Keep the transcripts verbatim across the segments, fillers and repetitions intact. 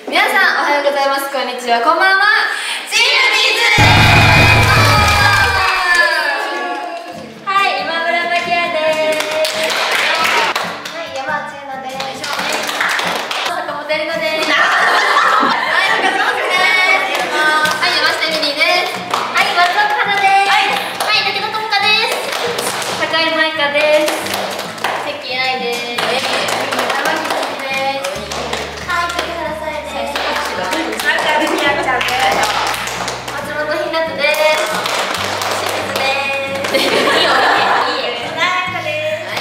皆さんおはようございます、こんにちは、こんばんは。チームティーズです。はい、今村真希也です。はい、山内恵奈です。坂本恵里奈です。はい、深澤真希です。はい、山下美里です。はい、松岡花です。はい、武田智香です。高井舞香です。関愛です。山木です。はい、栗原さえです。松本ひなたです。清水です。いいよ、いいよ、いいよ。なかです。はい。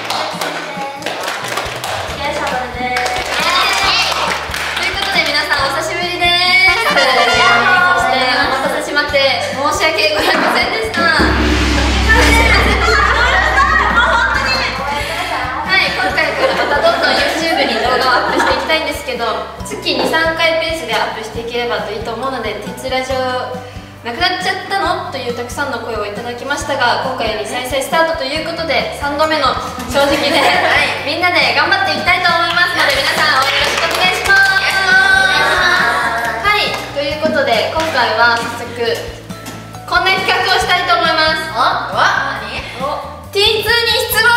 いや、シャバルです。ということで、皆さんお久しぶりです。そしてお待たせしまって申し訳ございませんでした。はい、今回からまたどんどん YouTube に動画をアップしていきたいんですけど、月に、さんかいペースでアップしていければといいと思うので、ティッツラジオなくなっちゃったのというたくさんの声をいただきましたが、今回より再生スタートということでさんどめの正直で、はい、みんなで頑張っていきたいと思いますので、皆さん応援よろしくお願いします。はい、ということで今回は早速こんな企画をしたいと思います。おわ何 ティーツー に質問。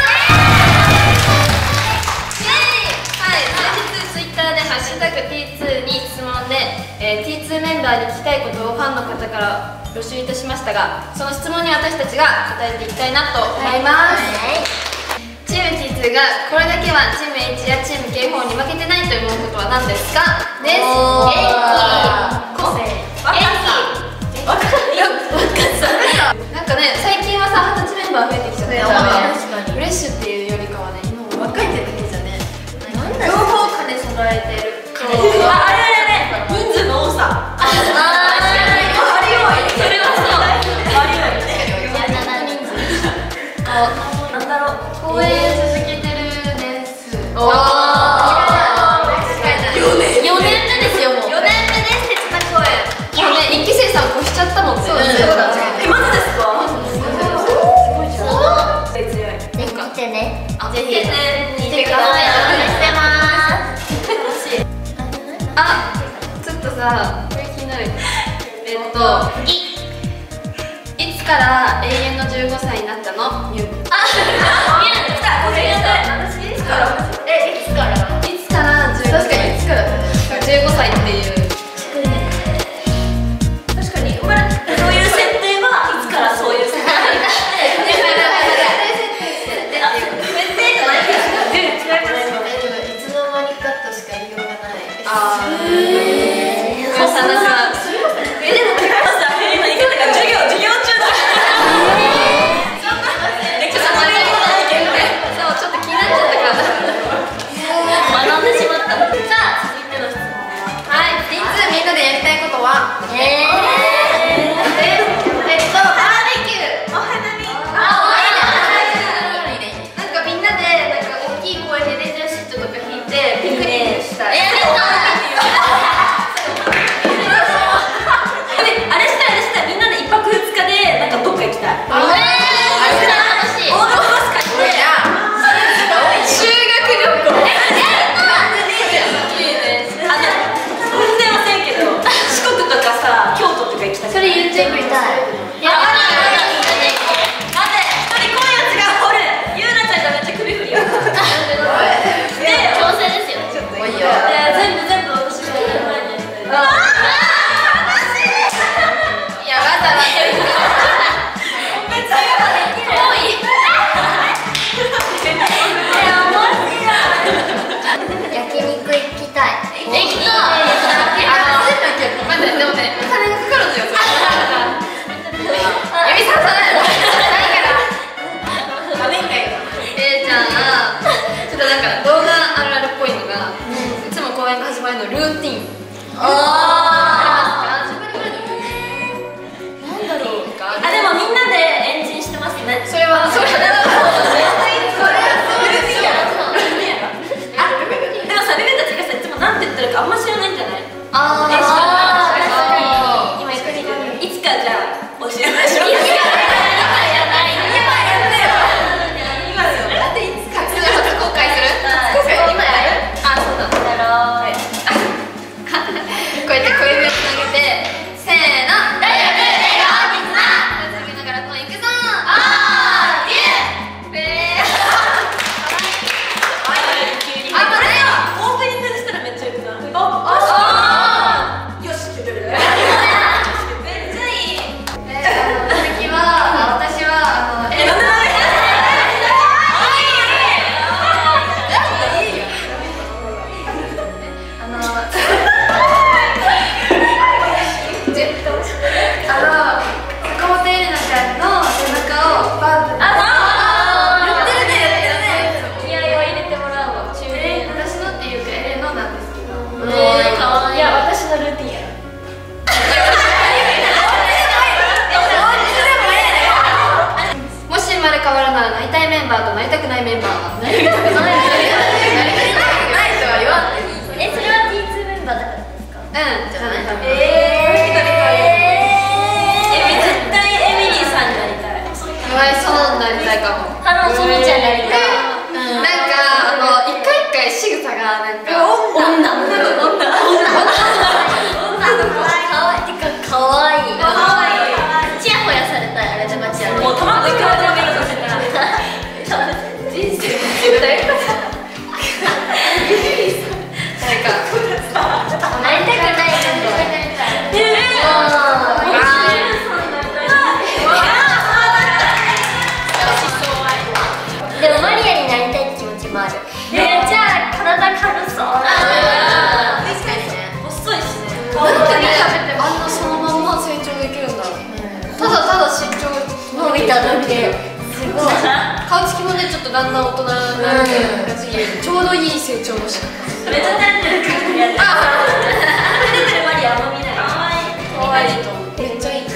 ハッシュタグ ティーツー に質問で、えー、ティーツー メンバーに聞きたいことをファンの方から募集いたしましたが、その質問に私たちが答えていきたいなと思います。はい、チーム ティーツー がこれだけはチーム H やチーム ケーフォー に負けてないと思うことは何ですかです。元気、個性、元気、若さ。なんかね、最近はさ、はたちメンバー増えてきちゃって、フレッシュっていうよりかはね、今も若いってだけじゃね、両方兼ね備えてる。あ、あれあれあれ、人数の多さ。ああ、確かに。あれはそれはそう。あれは人数。あ、なんだろう。公演続けてるです。おお。よねんよねんめですよ、もう。よねんめです、鉄田公演。もうね、一期生さん越しちゃったもんね。そうだ。え、マジですか？すごいじゃん。強い。ぜひ来てね。ぜひね、見てください。お待ちしてます。あ、ちょっとさ、これ気になる。えっと、いつから永遠のじゅうごさいになったの？ミュウ。あ、ミュウ来た。ごめんなさい。私いつから？え、いつから？いつからじゅうごさい？確かにいつからだね。じゅうごさいっていう。確かに、これそういう設定はいつからそういう設定？設定じゃないけど。いつの間にかとしか言いようがない。あー、えー、そうさ、なんかえ、でも結構さ、今言い方が授業、授業中だそんなえ、ちょっと待ってそう、ちょっと気になっちゃったから学んでしまった。さあ、続いての質問は、はい、ティーツー みんなでやりたいことはえー、えっと、バーベキュー、お花見。あ、いいね。なんかみんなで、なんか大きい声でレジャーシートとか引いてピクニックしたい。えー今やる？あ、そうだ。やろう。 ただけすごい顔つきもねちょっとだんだん大人になってちょうどいい成長の仕方。 めっちゃタンネルくるやつ。あ出てるマリアも見ない。可愛いと思う。 めっちゃいい。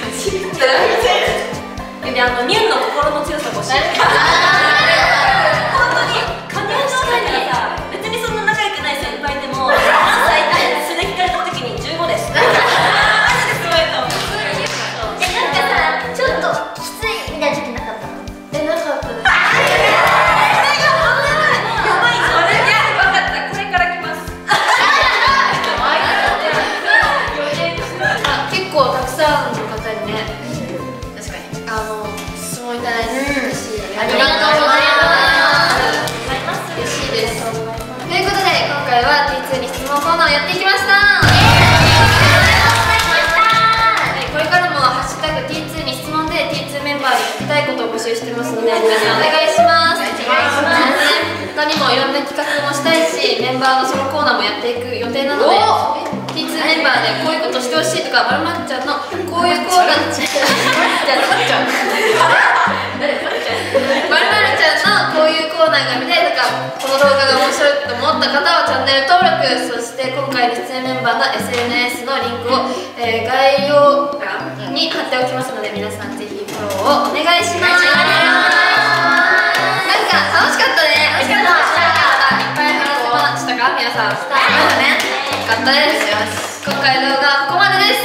であのミュンの心の強さ欲しい。本当に加入状態にさ別にそんな仲良くない先輩でも何歳って素で聞かれた時にじゅうごです。マジですごいと思う。えなんかさちょっときついみたいな時なかったの？ えなかったです。結構たくさんの方にね、確かにあの質問いただいて嬉しい。 ありがとうございます。 嬉しいです。ということで今回は ティーツー に質問コーナーをやっていきました。これからもハッシュタグ ティーツー に質問で ティーツー メンバーに聞きたいことを募集してますので皆さんお願いします。他にもいろんな企画もしたいしメンバーのソロコーナーもやっていく予定なので ティーツー メンバーでこういうことしてほしいとかまるまっちゃんのこういうコーナーじゃあまっちゃんまるまるちゃんのこういうコーナーが見たいとかこの動画が面白いと思った方はチャンネル登録そして今回の出演メンバーの エスエヌエス のリンクを、えー、概要欄に貼っておきますので皆さんぜひフォローをお願いします。なんか楽しかったね。楽しかった。いっぱい話せましたか皆さん。したね。よかったです。今回の動画はここまでです。